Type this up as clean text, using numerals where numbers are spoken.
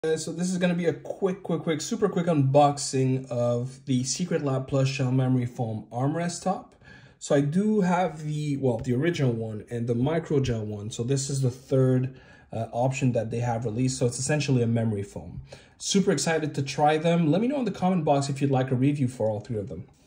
So this is going to be a super quick unboxing of the Secretlab PlushCell memory foam armrest top. So I do have the original one and the microgel one. So this is the third option that they have released. So it's essentially a memory foam. Super excited to try them. Let me know in the comment box if you'd like a review for all three of them.